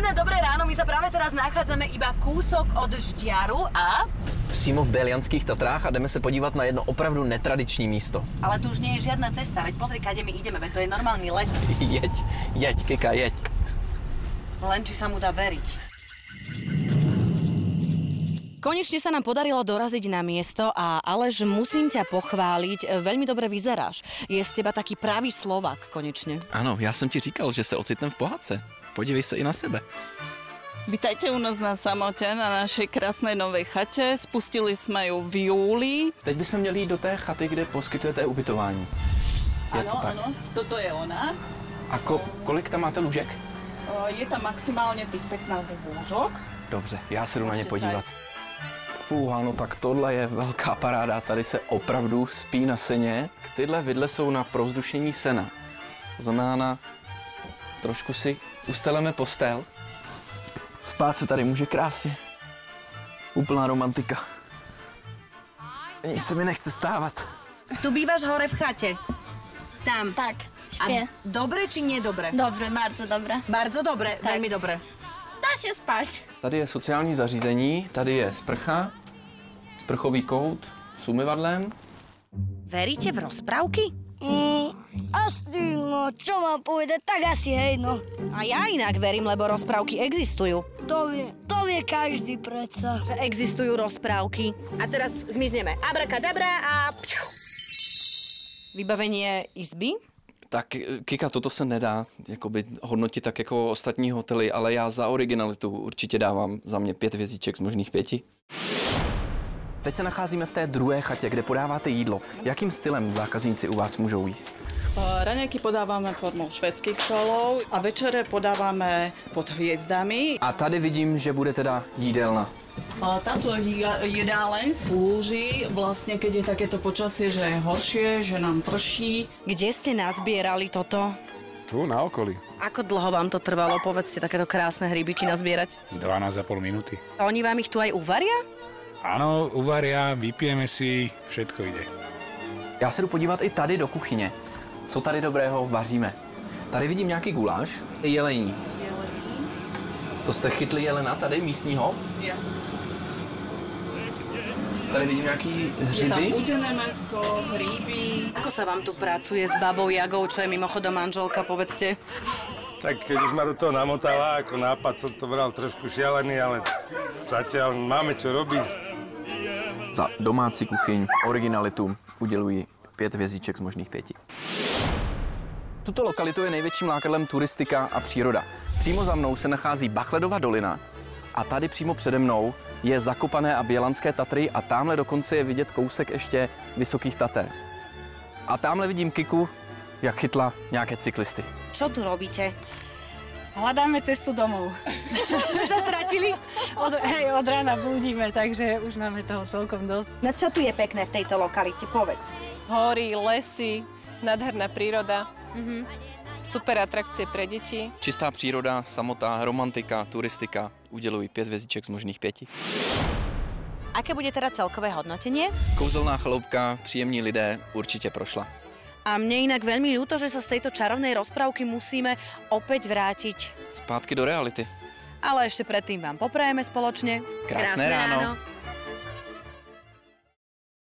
Pekné dobré ráno, my sa práve teraz nachádzame iba kúsok od Žďaru a... Přímo v Belianských Tatrách a jdeme se podívat na jedno opravdu netradiční místo. Ale tu už nie je žiadna cesta, veď pozri, kade my ideme, veď to je normálny les. Jeď, Kika, jeď. Len či sa mu dá veriť. Konečne sa nám podarilo doraziť na miesto a Aleš, musím ťa pochváliť, veľmi dobre vyzeráš. Je z teba taký pravý Slovák konečne. Ano, já jsem ti říkal, že se ocitnem v pohádce. Podívej se i na sebe. Vítajte u nás na samote, na našej krásnej novej chate. Spustili jsme ju v júli. Teď bychom měli jít do té chaty, kde poskytujete ubytování. Ano, toto je ona. A kolik tam máte lůžek? Je tam maximálně těch 15 lůžok. Dobře, já se jdu na ně podívat. Fúha, no tak tohle je velká paráda. Tady se opravdu spí na seně. Tyhle vidle jsou na provzdušnění sena. To znamená, trošku si usteleme postel. Spát se tady může krásně. Úplná romantika. Ani se mi nechce stávat. Tu bývaš hore v chate? Tam. Tak, śpię. A dobre či nedobre? Dobre, bardzo dobre. Bardzo dobre, Tak. veľmi dobre. Dá się spać. Tady je sociální zařízení, tady je sprcha, sprchový kout s umyvadlem. Veríte v rozprávky? Asi, no, čo mám povedať, tak asi hej, no. A ja inak verím, lebo rozprávky existujú. To vie každý predsa. Že existujú rozprávky. A teraz zmizneme. Abrakadabra a... Vybavenie izby? Tak, Kika, toto se nedá jakoby hodnotit tak jako ostatní hotely, ale já za originalitu určitě dávám za mě 5 hvězdiček z možných 5. Teď se nacházíme v té druhé chatě, kde podáváte jídlo. Jakým stylem zákazníci u vás můžou jíst? Raňajky podávame formou švédských stolov a večere podávame pod hviezdami. A tady vidím, že bude teda jídelna. Táto jedáleň slúži vlastne, keď je takéto počasie, že je horšie, že nám prší. Kde ste nazbierali toto? Tu, na okolí. Ako dlho vám to trvalo, povedzte, takéto krásne hrybiky nazbierať? 12,5 minúty. A oni vám ich tu aj uvaria? Áno, uvaria, vypijeme si, všetko ide. Já se jdu podívat i tady do kuchyně. Co tady dobrého vaříme? Tady vidím nějaký guláš, jelení. To jste chytli jelena tady, místního? Jasne. Tady vidím nějaký hřiby. Je tam udené mäsko, hríby. Ako sa vám tu pracuje s babou Jagou, čo je mimochodom manželka, povedzte? Tak keď už ma do toho namotala, ako nápad som to bral trošku šialený, ale zatiaľ máme čo robiť. Za domácí kuchyň, originalitu uděluji 5 hvězdiček z možných 5. Tuto lokalitu je největším lákadlem turistika a příroda. Přímo za mnou se nachází Bachledova dolina a tady přímo přede mnou je Zakopané a Bělanské Tatry a tamhle dokonce je vidět kousek ještě Vysokých Tater. A tamhle vidím Kiku, jak chytla nějaké cyklisty. Čo tu robíte? Hľadáme cestu domov. Sa stratili? Od rána blúdime, takže už máme toho celkom dosť. No čo tu je pekné v tejto lokalite, povedz? Hory, lesy, nádherná príroda, super atrakcie pre deti. Čistá příroda, samota, romantika, turistika. Uděluji 5 hvězdiček z možných 5. Aké bude teda celkové hodnotenie? Kouzelná chaloupka, příjemní lidé, určitě prošla. A mne inak veľmi ľúto, že sa z tejto čarovnej rozprávky musíme opäť vrátiť. Zpátky do reality. Ale ešte predtým vám poprajeme spoločne Krásne ráno.